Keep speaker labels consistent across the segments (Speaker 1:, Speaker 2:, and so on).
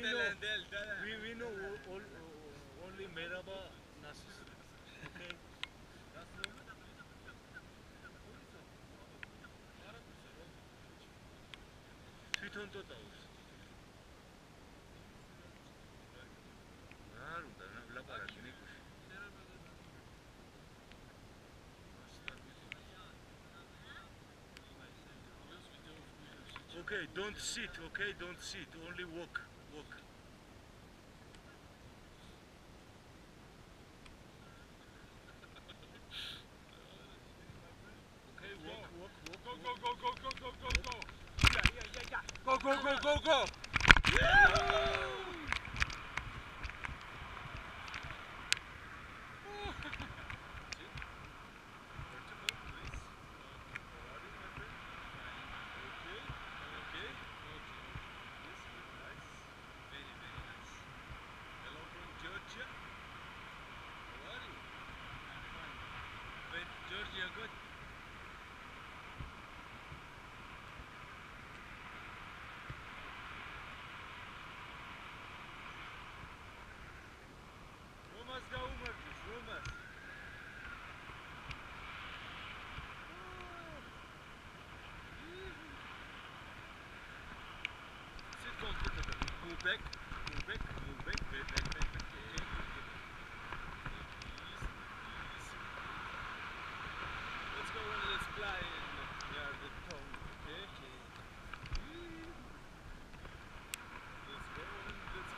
Speaker 1: we know only merhaba nasılsın? Okay. თვითონ ტოტაურს. არ უნდა ლაპარაკი ნიკუში. Okay, don't sit, okay? Don't sit, only walk, walk. Okay, walk, walk, walk.
Speaker 2: Go, go, go, go, go, go, go, go.
Speaker 1: Yeah. Go, go, go, go, go. Georgia, good. Romas გაუმარჯოს, Romas. Sit comfortably. Move back, move back, move back, back, back, back. Okay, good. Let's go and let's fly in the tongue, okay? Let's go and let's...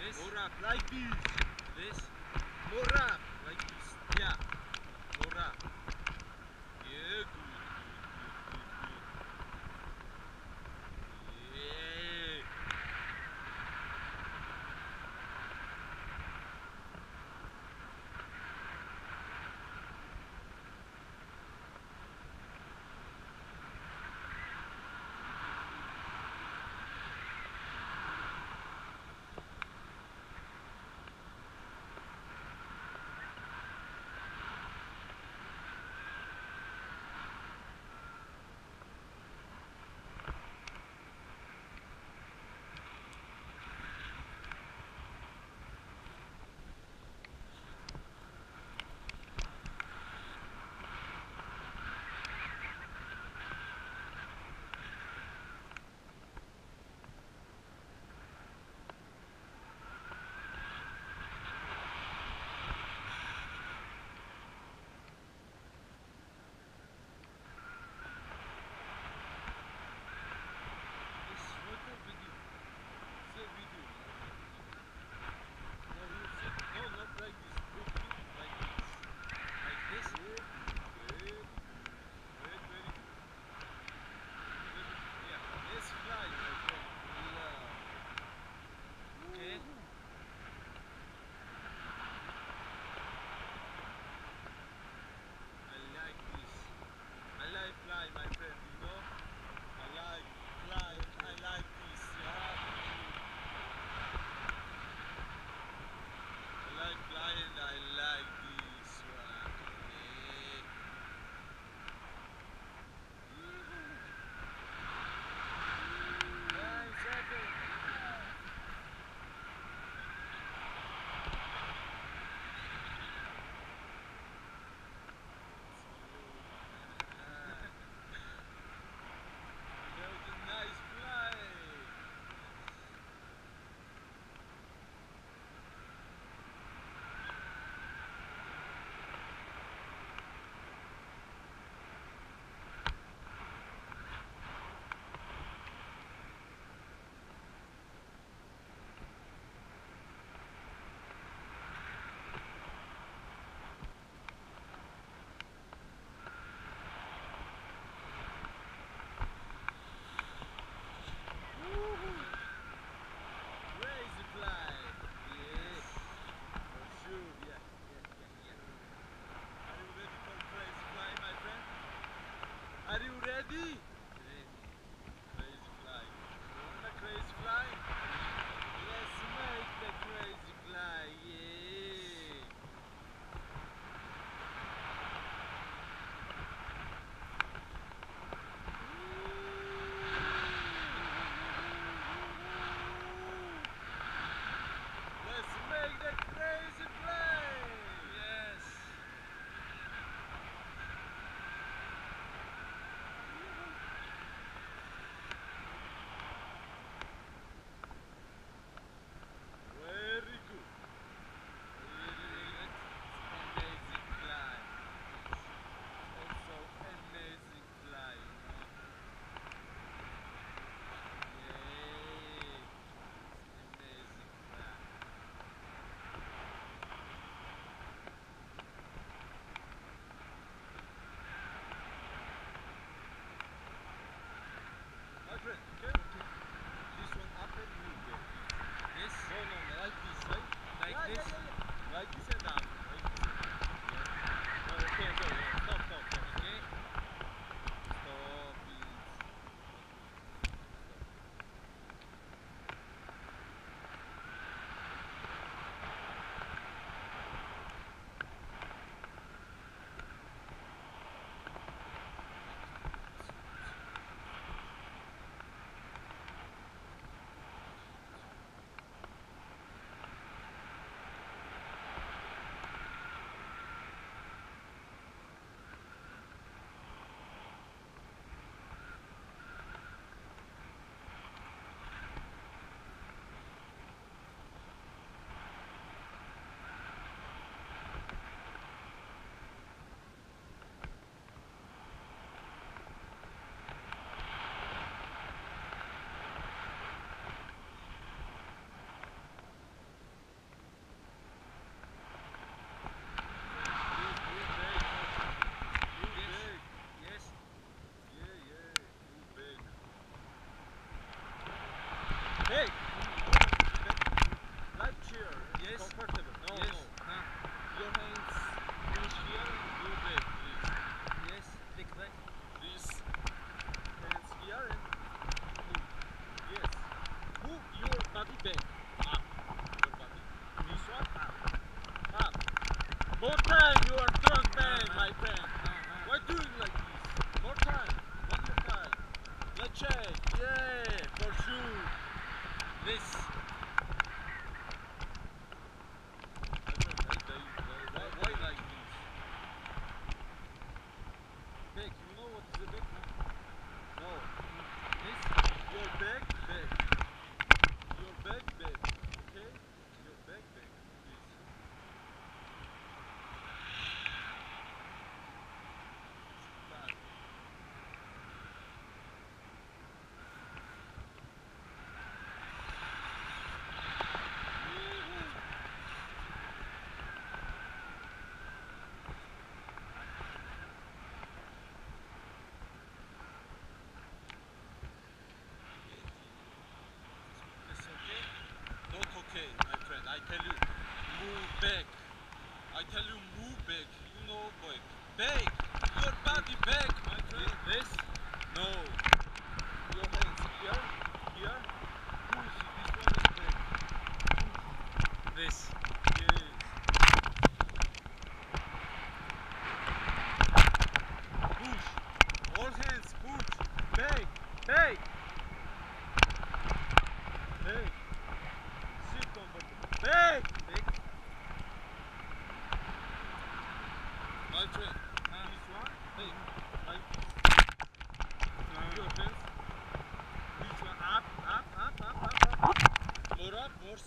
Speaker 3: This?
Speaker 1: More up, like this.
Speaker 3: This?
Speaker 1: More up, like this. Yeah. More up. Yeah, good. Yeah. This photo video. It's a video. No, you sit. No, not like this. Look, like this.
Speaker 3: Like this?
Speaker 1: Good. Very good. Very good. Yeah. Let's fly, my friend.
Speaker 3: Okay.
Speaker 1: I like this. I like fly, my friend, you know? I like fly. I like this. Yeah. I like flying. I like this one. Yeah. Nine seconds. That was a nice fly. Crazy fly. Yes. For sure. Yeah. Are you ready for crazy fly, my friend? Are you ready?
Speaker 3: Ready.
Speaker 1: Crazy fly. You want a crazy fly? Let's make the crazy fly. Yeah. Let's make the crazy fly.
Speaker 3: Yes.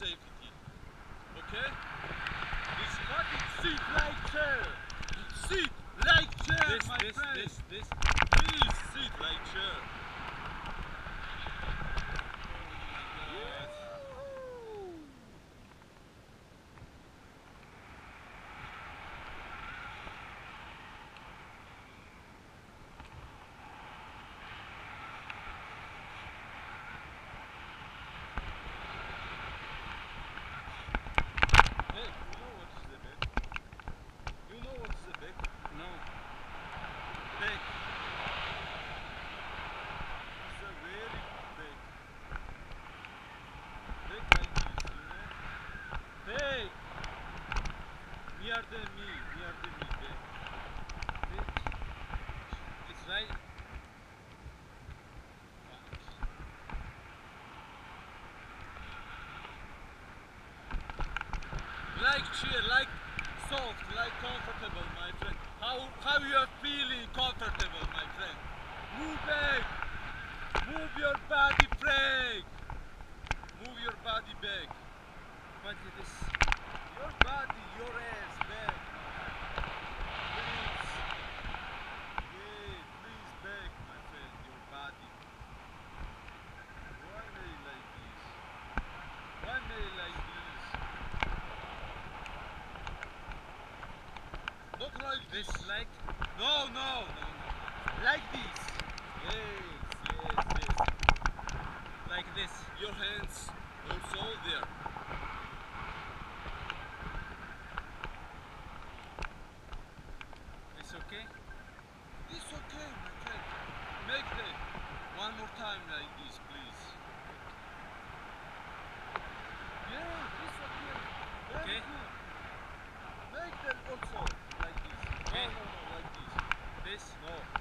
Speaker 1: safety. Okay? It's fucking sit like chair. Sit like chair,
Speaker 3: This,
Speaker 1: my
Speaker 3: this,
Speaker 1: friend.
Speaker 3: this.
Speaker 1: Please sit like chair. Hey, you know what is the back? You know what is the back?
Speaker 3: No.
Speaker 1: Back. It's a very good back. Back like this, you know? Hey! Near the me, back.
Speaker 3: It's right.
Speaker 1: Like chair, like soft, like comfortable, my friend. How you are feeling comfortable, my friend? Move back. Move your body back. Move your body back.
Speaker 3: What is this?
Speaker 1: Your body, your ass back. Please. Yeah, please back, my friend. Your body. Why may you like this? Why may you like this? Not like this.
Speaker 3: This like?
Speaker 1: No. Like this. Yes.
Speaker 3: Like this.
Speaker 1: Your hands also there.
Speaker 3: It's okay?
Speaker 1: It's okay, my friend. Make that one more time like this, please. Yeah, it's okay. Very
Speaker 3: Okay.
Speaker 1: good. Make that also like this.
Speaker 3: Okay.
Speaker 1: No, like this.
Speaker 3: This?
Speaker 1: No.